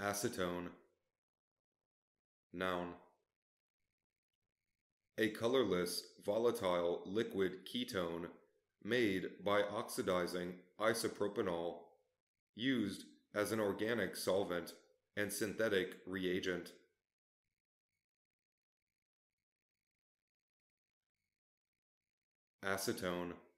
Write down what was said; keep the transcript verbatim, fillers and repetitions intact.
Acetone. Noun. A colorless, volatile liquid ketone made by oxidizing isopropanol, used as an organic solvent and synthetic reagent. Acetone.